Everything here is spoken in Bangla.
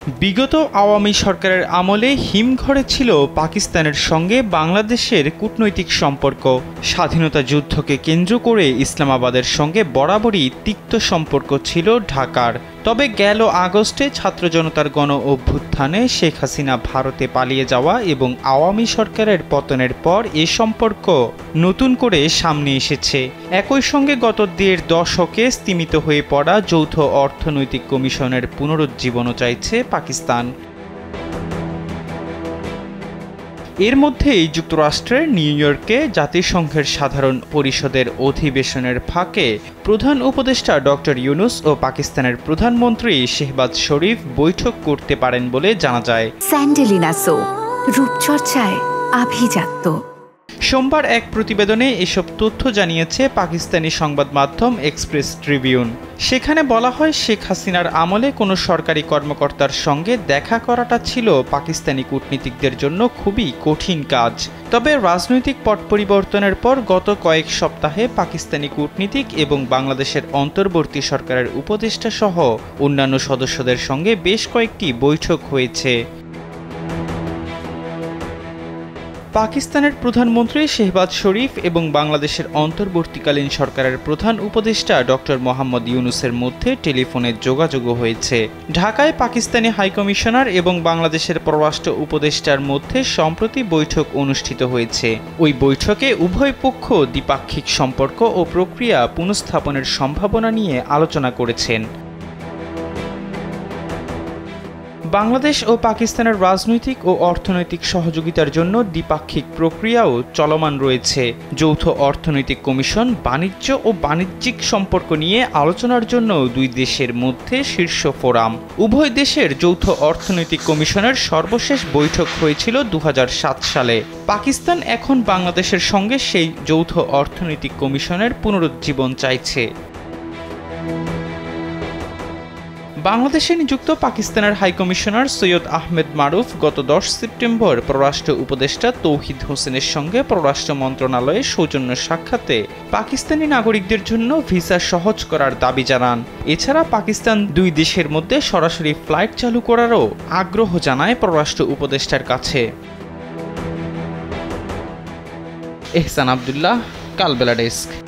বিগত আওয়ামী সরকারের আমলে হিমঘরে ছিল পাকিস্তানের সঙ্গে বাংলাদেশের কূটনৈতিক সম্পর্ক। স্বাধীনতা যুদ্ধকে কেন্দ্র করে ইসলামাবাদের সঙ্গে বরাবরই তিক্ত সম্পর্ক ছিল ঢাকার। তবে গেল আগস্টে ছাত্র জনতার গণ অভ্যুত্থানে শেখ হাসিনা ভারতে পালিয়ে যাওয়া এবং আওয়ামী সরকারের পতনের পর এ সম্পর্ক নতুন করে সামনে এসেছে। একই সঙ্গে গত দেড় দশকে স্তিমিত হয়ে পড়া যৌথ অর্থনৈতিক কমিশনের পুনরুজ্জীবনও চাইছে পাকিস্তান। এর মধ্যেই যুক্তরাষ্ট্রের নিউ ইয়র্কে জাতিসংঘের সাধারণ পরিষদের অধিবেশনের ফাঁকে প্রধান উপদেষ্টা ডক্টর ইউনূস ও পাকিস্তানের প্রধানমন্ত্রী শেহবাজ শরীফ বৈঠক করতে পারেন বলে জানা যায়। স্যান্ডেলিনা সো, রূপচর্চায় আভিজাত্য। সোমবার এক প্রতিবেদনে এসব তথ্য জানিয়েছে পাকিস্তানি সংবাদ মাধ্যম এক্সপ্রেস ট্রিবিউন। সেখানে বলা হয়, শেখ হাসিনার আমলে কোনো সরকারি কর্মকর্তার সঙ্গে দেখা করাটা ছিল পাকিস্তানি কূটনীতিকদের জন্য খুবই কঠিন কাজ। তবে রাজনৈতিক পট পরিবর্তনের পর গত কয়েক সপ্তাহে পাকিস্তানি কূটনীতিক এবং বাংলাদেশের অন্তর্বর্তী সরকারের উপদেষ্টা সহ অন্যান্য সদস্যদের সঙ্গে বেশ কয়েকটি বৈঠক হয়েছে। পাকিস্তানের প্রধানমন্ত্রী শেহবাজ শরীফ এবং বাংলাদেশের অন্তর্বর্তীকালীন সরকারের প্রধান উপদেষ্টা ডক্টর মোহাম্মদ ইউনূসের মধ্যে টেলিফোনে যোগাযোগও হয়েছে। ঢাকায় পাকিস্তানি হাইকমিশনার এবং বাংলাদেশের পররাষ্ট্র উপদেষ্টার মধ্যে সম্প্রতি বৈঠক অনুষ্ঠিত হয়েছে। ওই বৈঠকে উভয় পক্ষ দ্বিপাক্ষিক সম্পর্ক ও প্রক্রিয়া পুনঃস্থাপনের সম্ভাবনা নিয়ে আলোচনা করেছেন। বাংলাদেশ ও পাকিস্তানের রাজনৈতিক ও অর্থনৈতিক সহযোগিতার জন্য দ্বিপাক্ষিক প্রক্রিয়াও চলমান রয়েছে। যৌথ অর্থনৈতিক কমিশন বাণিজ্য ও বাণিজ্যিক সম্পর্ক নিয়ে আলোচনার জন্য দুই দেশের মধ্যে শীর্ষ ফোরাম। উভয় দেশের যৌথ অর্থনৈতিক কমিশনের সর্বশেষ বৈঠক হয়েছিল 2007 সালে। পাকিস্তান এখন বাংলাদেশের সঙ্গে সেই যৌথ অর্থনৈতিক কমিশনের পুনরুজ্জীবন চাইছে। বাংলাদেশে নিযুক্ত পাকিস্তানের হাইকমিশনার সৈয়দ আহমেদ মারুফ গত 10 সেপ্টেম্বর পররাষ্ট্র উপদেষ্টা তৌহিদ হোসেনের সঙ্গে পররাষ্ট্র মন্ত্রণালয়ে সৌজন্য সাক্ষাতে পাকিস্তানি নাগরিকদের জন্য ভিসা সহজ করার দাবি জানান। এছাড়া পাকিস্তান দুই দেশের মধ্যে সরাসরি ফ্লাইট চালু করারও আগ্রহ জানায় পররাষ্ট্র উপদেষ্টার কাছে। এহসান আব্দুল্লাহ, কালবেলা ডেস্ক।